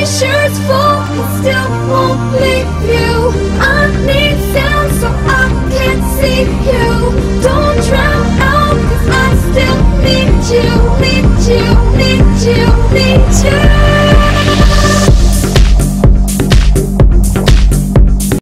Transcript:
sure it's full, it still won't leave you.